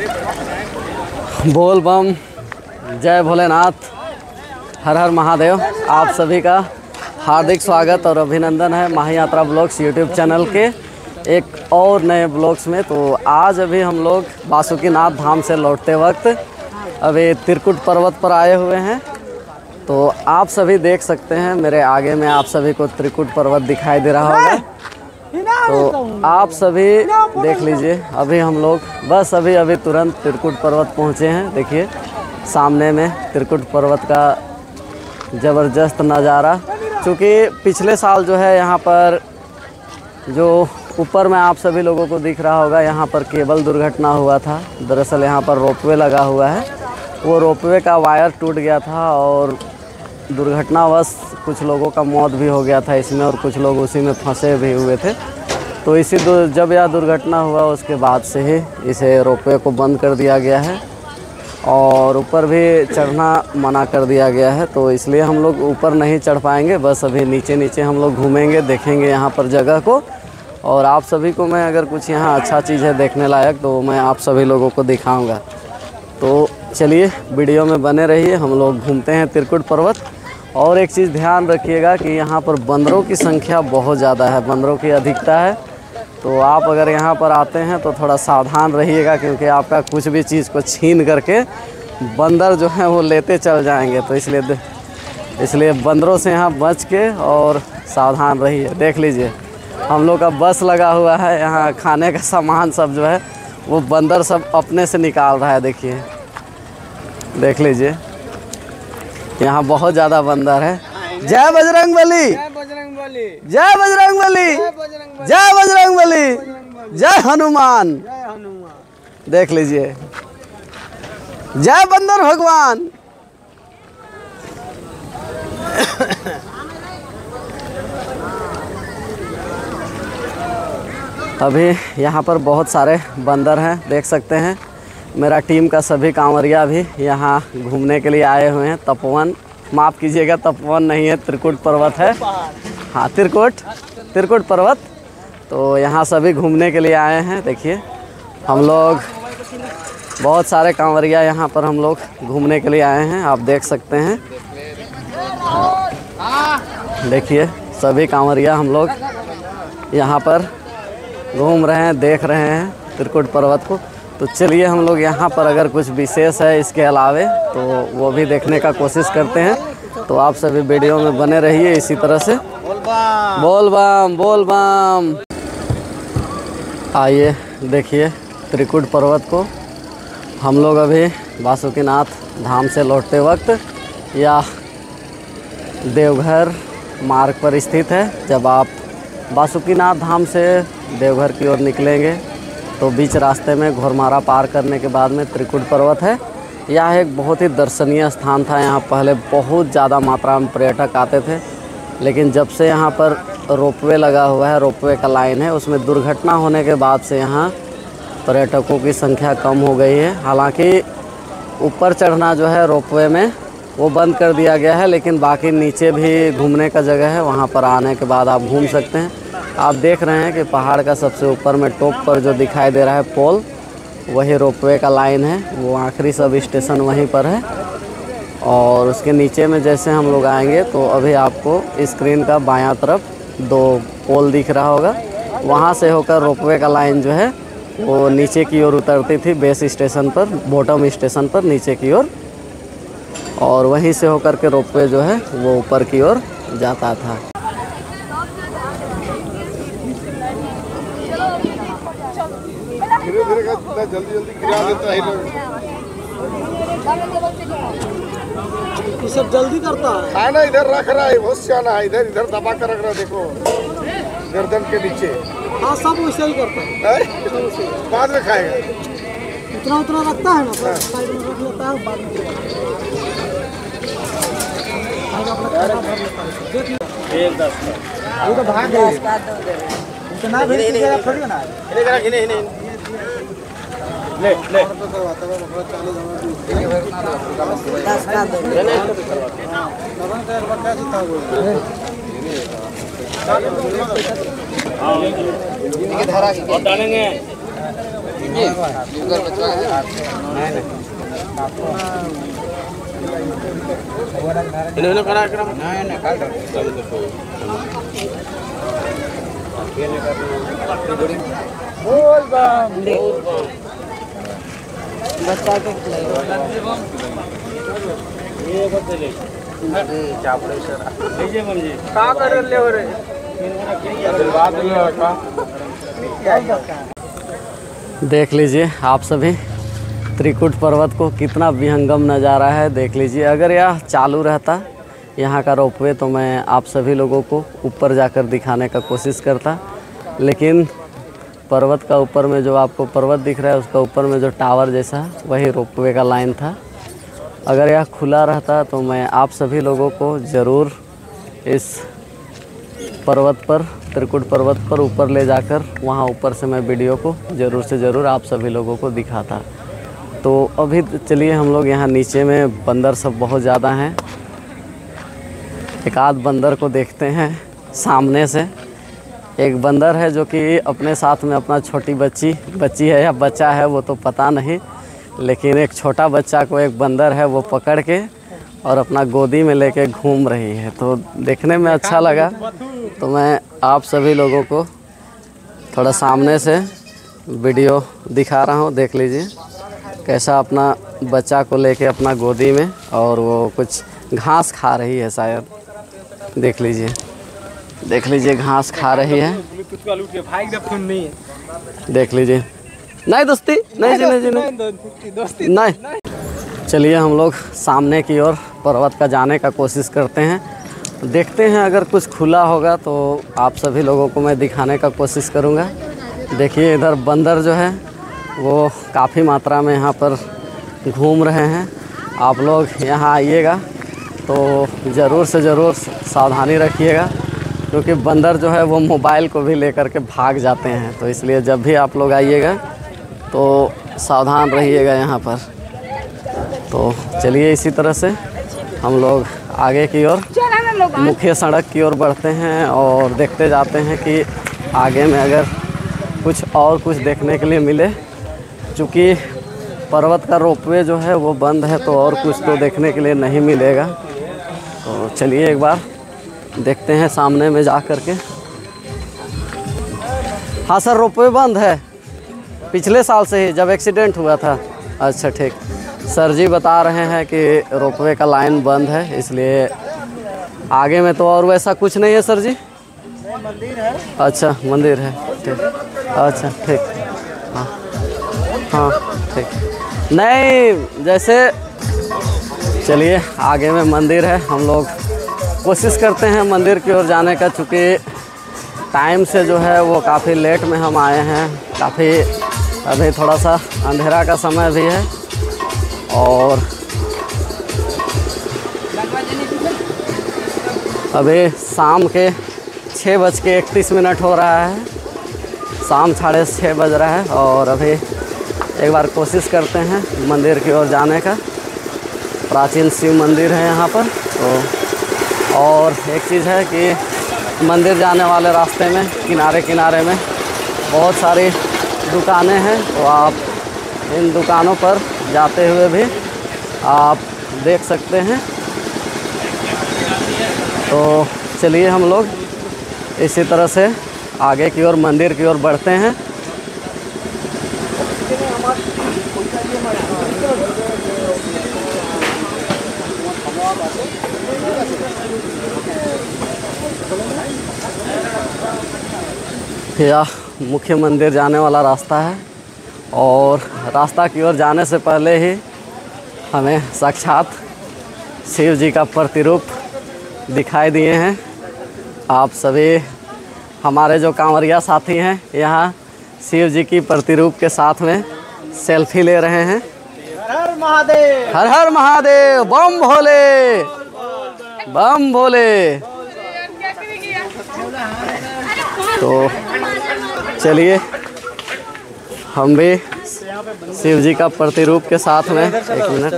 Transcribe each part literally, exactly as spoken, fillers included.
बोल बम, जय भोलेनाथ, हर हर महादेव। आप सभी का हार्दिक स्वागत और अभिनंदन है माही यात्रा ब्लॉग्स यूट्यूब चैनल के एक और नए ब्लॉग्स में। तो आज अभी हम लोग बासुकीनाथ धाम से लौटते वक्त अभी त्रिकुट पर्वत पर आए हुए हैं। तो आप सभी देख सकते हैं मेरे आगे में आप सभी को त्रिकुट पर्वत दिखाई दे रहा होगा। तो आप सभी देख लीजिए, अभी हम लोग बस अभी अभी तुरंत त्रिकुट पर्वत पहुँचे हैं। देखिए सामने में त्रिकुट पर्वत का ज़बरदस्त नज़ारा। क्योंकि पिछले साल जो है यहाँ पर जो ऊपर में आप सभी लोगों को दिख रहा होगा, यहाँ पर केबल दुर्घटना हुआ था। दरअसल यहाँ पर रोपवे लगा हुआ है, वो रोपवे का वायर टूट गया था और दुर्घटनावश कुछ लोगों का मौत भी हो गया था इसमें, और कुछ लोग उसी में फंसे भी हुए थे। तो इसी जब यह दुर्घटना हुआ उसके बाद से ही इसे रोपवे को बंद कर दिया गया है और ऊपर भी चढ़ना मना कर दिया गया है। तो इसलिए हम लोग ऊपर नहीं चढ़ पाएंगे, बस अभी नीचे नीचे हम लोग घूमेंगे, देखेंगे यहाँ पर जगह को। और आप सभी को मैं अगर कुछ यहाँ अच्छा चीज़ है देखने लायक तो मैं आप सभी लोगों को दिखाऊंगा। तो चलिए वीडियो में बने रहिए, हम लोग घूमते हैं त्रिकुट पर्वत। और एक चीज़ ध्यान रखिएगा कि यहाँ पर बंदरों की संख्या बहुत ज़्यादा है, बंदरों की अधिकता है। तो आप अगर यहाँ पर आते हैं तो थोड़ा सावधान रहिएगा, क्योंकि आपका कुछ भी चीज़ को छीन करके बंदर जो है वो लेते चल जाएंगे। तो इसलिए इसलिए बंदरों से यहाँ बच के और सावधान रहिए। देख लीजिए हम लोग का बस लगा हुआ है, यहाँ खाने का सामान सब जो है वो बंदर सब अपने से निकाल रहा है। देखिए देख लीजिए यहाँ बहुत ज़्यादा बंदर है। जय बजरंगबली, जय बजरंगबली, जय बजरंगबली, जय बजरंगबली, जय हनुमान। जय हनुमान। देख लीजिए, जय बंदर भगवान। अभी यहाँ पर बहुत सारे बंदर हैं, देख सकते हैं। मेरा टीम का सभी कांवरिया भी यहाँ घूमने के लिए आए हुए हैं। तपोवन, माफ़ कीजिएगा तपोवन नहीं है, त्रिकुट पर्वत है। हाँ त्रिकुट त्रिकुट पर्वत। तो यहाँ सभी घूमने के लिए आए हैं। देखिए हम लोग बहुत सारे कांवरिया यहाँ पर हम लोग घूमने के लिए आए हैं, आप देख सकते हैं। देखिए सभी कांवरिया हम लोग यहाँ पर घूम रहे हैं, देख रहे हैं त्रिकुट पर्वत को। तो चलिए हम लोग यहाँ पर अगर कुछ विशेष है इसके अलावे तो वो भी देखने का कोशिश करते हैं। तो आप सभी वीडियो में बने रहिए इसी तरह से। बोल बम, बोल बम। आइए देखिए त्रिकुट पर्वत को। हम लोग अभी बासुकीनाथ धाम से लौटते वक्त या देवघर मार्ग पर स्थित है। जब आप बासुकीनाथ धाम से देवघर की ओर निकलेंगे तो बीच रास्ते में घोरमारा पार करने के बाद में त्रिकुट पर्वत है। यह एक बहुत ही दर्शनीय स्थान था। यहाँ पहले बहुत ज़्यादा मात्रा में पर्यटक आते थे, लेकिन जब से यहाँ पर रोपवे लगा हुआ है, रोपवे का लाइन है, उसमें दुर्घटना होने के बाद से यहाँ पर्यटकों की संख्या कम हो गई है। हालांकि ऊपर चढ़ना जो है रोपवे में वो बंद कर दिया गया है, लेकिन बाकी नीचे भी घूमने का जगह है, वहाँ पर आने के बाद आप घूम सकते हैं। आप देख रहे हैं कि पहाड़ का सबसे ऊपर में टॉप पर जो दिखाई दे रहा है पोल, वही रोपवे का लाइन है। वो आखिरी सब स्टेशन वहीं पर है। और उसके नीचे में जैसे हम लोग आएंगे तो अभी आपको स्क्रीन का बायां तरफ दो पोल दिख रहा होगा, वहाँ से होकर रोपवे का लाइन जो है वो नीचे की ओर उतरती थी बेस स्टेशन पर, बॉटम स्टेशन पर नीचे की ओर, और वहीं से होकर के रोपवे जो है वो ऊपर की ओर जाता था। धीरे धीरे का जल्दी जल्दी गिरा देता है। ये सब जल्दी करता है। खाना इधर रख रहा है, बहुत सियाना है। इधर इधर दबा कर रख रहा है, देखो गर्दन के नीचे। हाँ सब वैसे ही करता है। बाद में खाएगा, इतना उतना रखता है ना, साइड में रख लेता है, बाद में एक दस वो तो भाग गए। इतना भी थोड़ी ना ले ले धारा डालेंगे। इन्होंने करा कर बच्चा के का कर ले हो रे देख लीजिए आप सभी त्रिकुट पर्वत को कितना विहंगम नज़ारा है। देख लीजिए, अगर यह चालू रहता यहाँ का रोपवे तो मैं आप सभी लोगों को ऊपर जाकर दिखाने का कोशिश करता, लेकिन पर्वत का ऊपर में जो आपको पर्वत दिख रहा है उसका ऊपर में जो टावर जैसा वही रोपवे का लाइन था। अगर यह खुला रहता तो मैं आप सभी लोगों को ज़रूर इस पर्वत पर, त्रिकुट पर्वत पर ऊपर ले जाकर वहाँ ऊपर से मैं वीडियो को ज़रूर से ज़रूर आप सभी लोगों को दिखाता। तो अभी चलिए हम लोग यहाँ नीचे में बंदर सब बहुत ज़्यादा हैं। एक आध बंदर को देखते हैं सामने से। एक बंदर है जो कि अपने साथ में अपना छोटी बच्ची बच्ची है या बच्चा है वो तो पता नहीं, लेकिन एक छोटा बच्चा को एक बंदर है वो पकड़ के और अपना गोदी में लेके घूम रही है। तो देखने में अच्छा लगा, तो मैं आप सभी लोगों को थोड़ा सामने से वीडियो दिखा रहा हूँ। देख लीजिए कैसा अपना बच्चा को लेके अपना गोदी में, और वो कुछ घास खा रही है शायद। देख लीजिए देख लीजिए घास खा रही है। देख लीजिए, नहीं दोस्ती नहीं जी नहीं जी नहीं नहीं। चलिए हम लोग सामने की ओर पर्वत का जाने का कोशिश करते हैं, देखते हैं अगर कुछ खुला होगा तो आप सभी लोगों को मैं दिखाने का कोशिश करूँगा। देखिए इधर बंदर जो है वो काफ़ी मात्रा में यहाँ पर घूम रहे हैं। आप लोग यहाँ आइएगा तो ज़रूर से ज़रूर सावधानी रखिएगा, क्योंकि बंदर जो है वो मोबाइल को भी लेकर के भाग जाते हैं। तो इसलिए जब भी आप लोग आइएगा तो सावधान रहिएगा यहाँ पर। तो चलिए इसी तरह से हम लोग आगे की ओर मुख्य सड़क की ओर बढ़ते हैं और देखते जाते हैं कि आगे में अगर कुछ और कुछ देखने के लिए मिले। चूँकि पर्वत का रोपवे जो है वो बंद है तो और कुछ तो देखने के लिए नहीं मिलेगा। तो चलिए एक बार देखते हैं सामने में जा कर के। हाँ सर, रोपवे बंद है पिछले साल से ही, जब एक्सीडेंट हुआ था। अच्छा ठीक, सर जी बता रहे हैं कि रोपवे का लाइन बंद है, इसलिए आगे में तो और वैसा कुछ नहीं है सर जी। मंदिर है। अच्छा मंदिर है, ठीक। अच्छा ठीक, हाँ हाँ ठीक। नहीं जैसे चलिए आगे में मंदिर है, हम लोग कोशिश करते हैं मंदिर की ओर जाने का। चूँकि टाइम से जो है वो काफ़ी लेट में हम आए हैं, काफ़ी अभी थोड़ा सा अंधेरा का समय भी है और अभी शाम के छः बज के इकतीस मिनट हो रहा है, शाम साढ़े छः बज रहा है। और अभी एक बार कोशिश करते हैं मंदिर की ओर जाने का। प्राचीन शिव मंदिर है यहाँ पर। तो और एक चीज़ है कि मंदिर जाने वाले रास्ते में किनारे किनारे में बहुत सारी दुकानें हैं, तो आप इन दुकानों पर जाते हुए भी आप देख सकते हैं। तो चलिए हम लोग इसी तरह से आगे की ओर मंदिर की ओर बढ़ते हैं। यह मुख्य मंदिर जाने वाला रास्ता है और रास्ता की ओर जाने से पहले ही हमें साक्षात शिव जी का प्रतिरूप दिखाई दिए हैं। आप सभी हमारे जो कांवरिया साथी हैं यहाँ शिव जी की प्रतिरूप के साथ में सेल्फी ले रहे हैं। हर हर महादेव, हर हर महादेव, बम भोले बम भोले। तो चलिए हम भी शिव जी का प्रतिरूप के साथ में एक मिनट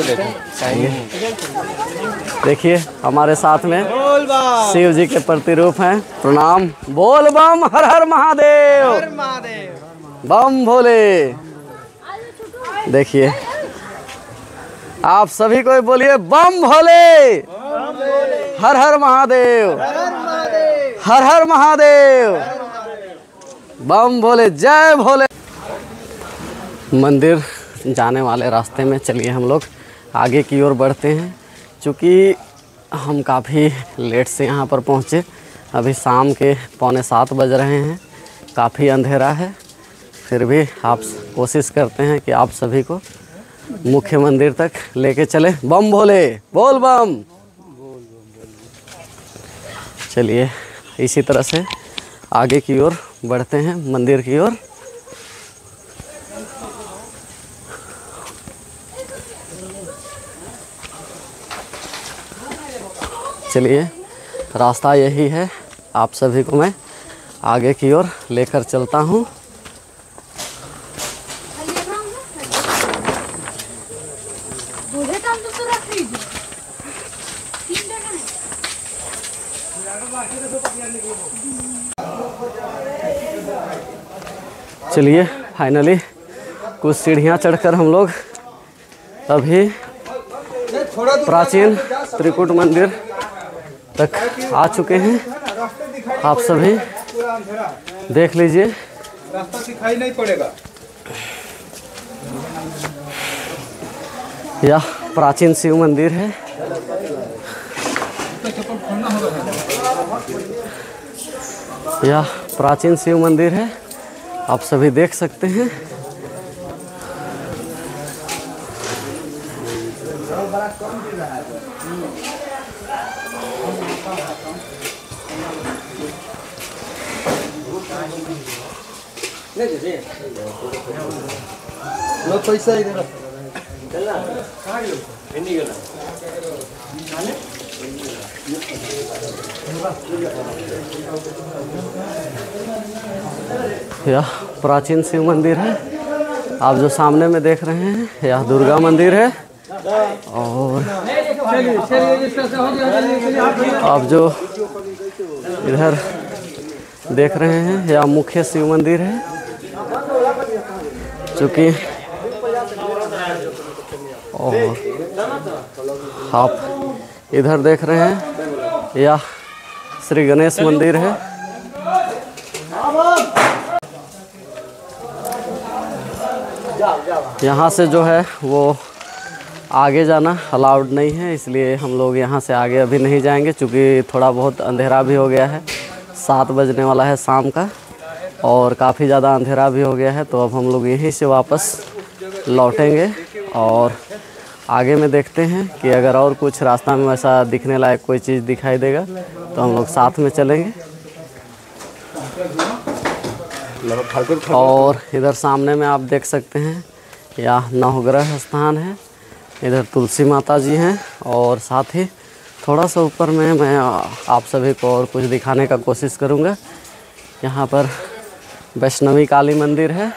देखिए हमारे साथ में शिव जी के प्रतिरूप हैं। प्रणाम, बोल बम, हर हर महादेव, बम भोले। देखिए आप सभी को बोलिए बम भोले, हर हर महादेव, हर हर महादेव, बम भोले, जय भोले। मंदिर जाने वाले रास्ते में चलिए हम लोग आगे की ओर बढ़ते हैं, क्योंकि हम काफ़ी लेट से यहाँ पर पहुँचे। अभी शाम के पौने सात बज रहे हैं, काफ़ी अंधेरा है। फिर भी आप कोशिश करते हैं कि आप सभी को मुख्य मंदिर तक लेके चले। बम भोले, बोल बम। चलिए इसी तरह से आगे की ओर बढ़ते हैं मंदिर की ओर। चलिए रास्ता यही है, आप सभी को मैं आगे की ओर लेकर चलता हूँ। चलिए फाइनली कुछ सीढ़ियाँ चढ़कर हम लोग अभी प्राचीन त्रिकुट मंदिर तक आ चुके हैं। आप सभी देख लीजिए, रास्ता दिखाई नहीं पड़ेगा। यह प्राचीन शिव मंदिर है। यह प्राचीन शिव मंदिर है, आप सभी देख सकते हैं। लो पैसा इधर यह प्राचीन शिव मंदिर है। आप जो सामने में देख रहे हैं यह दुर्गा मंदिर है, और आप जो इधर देख रहे हैं यह मुख्य शिव मंदिर है। चूँकि और आप इधर देख रहे हैं यह श्री गणेश मंदिर है। यहाँ से जो है वो आगे जाना अलाउड नहीं है, इसलिए हम लोग यहाँ से आगे अभी नहीं जाएंगे, क्योंकि थोड़ा बहुत अंधेरा भी हो गया है। सात बजने वाला है शाम का, और काफ़ी ज़्यादा अंधेरा भी हो गया है। तो अब हम लोग यहीं से वापस लौटेंगे और आगे में देखते हैं कि अगर और कुछ रास्ता में वैसा दिखने लायक कोई चीज़ दिखाई देगा तो हम लोग साथ में चलेंगे। और इधर सामने में आप देख सकते हैं यह नवग्रह स्थान है। इधर तुलसी माता जी हैं, और साथ ही थोड़ा सा ऊपर में मैं आप सभी को और कुछ दिखाने का कोशिश करूँगा। यहाँ पर वैष्णवी काली मंदिर है।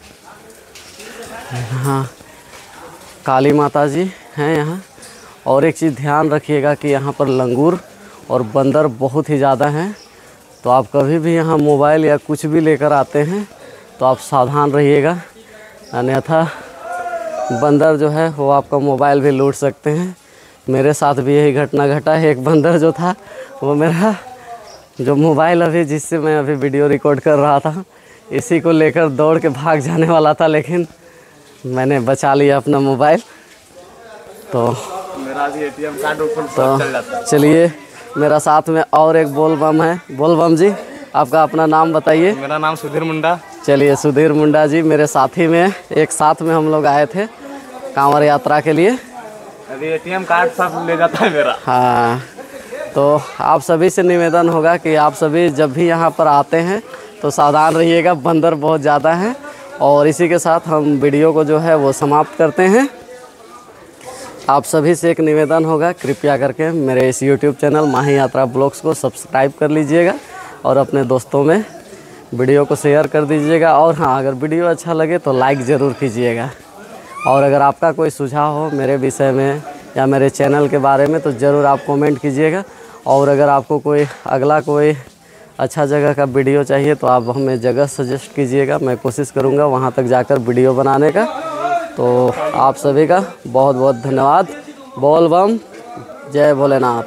यहाँ काली माता जी हैं यहाँ। और एक चीज़ ध्यान रखिएगा कि यहाँ पर लंगूर और बंदर बहुत ही ज़्यादा हैं, तो आप कभी भी यहाँ मोबाइल या कुछ भी लेकर आते हैं तो आप सावधान रहिएगा, अन्यथा बंदर जो है वो आपका मोबाइल भी लूट सकते हैं। मेरे साथ भी यही घटना घटा है। एक बंदर जो था वो मेरा जो मोबाइल अभी जिससे मैं अभी वीडियो रिकॉर्ड कर रहा था इसी को लेकर दौड़ के भाग जाने वाला था, लेकिन मैंने बचा लिया अपना मोबाइल। तो मेरा भी एटीएम कार्ड ऊपर चल जाता है। चलिए मेरा साथ में और एक बोल बम है। बोल बम जी, आपका अपना नाम बताइए। मेरा नाम सुधीर मुंडा। चलिए सुधीर मुंडा जी मेरे साथी में, एक साथ में हम लोग आए थे कांवर यात्रा के लिए। अभी एटीएम कार्ड सब ले जाता है मेरा। हाँ, तो आप सभी से निवेदन होगा कि आप सभी जब भी यहाँ पर आते हैं तो सावधान रहिएगा, बंदर बहुत ज़्यादा हैं। और इसी के साथ हम वीडियो को जो है वो समाप्त करते हैं। आप सभी से एक निवेदन होगा, कृपया करके मेरे इस यूट्यूब चैनल माही यात्रा ब्लॉग्स को सब्सक्राइब कर लीजिएगा और अपने दोस्तों में वीडियो को शेयर कर दीजिएगा। और हाँ, अगर वीडियो अच्छा लगे तो लाइक ज़रूर कीजिएगा। और अगर आपका कोई सुझाव हो मेरे विषय में या मेरे चैनल के बारे में तो ज़रूर आप कमेंट कीजिएगा। और अगर आपको कोई अगला कोई अच्छा जगह का वीडियो चाहिए तो आप हमें जगह सजेस्ट कीजिएगा, मैं कोशिश करूँगा वहाँ तक जाकर वीडियो बनाने का। तो आप सभी का बहुत बहुत धन्यवाद। बोल बम, जय भोलेनाथ।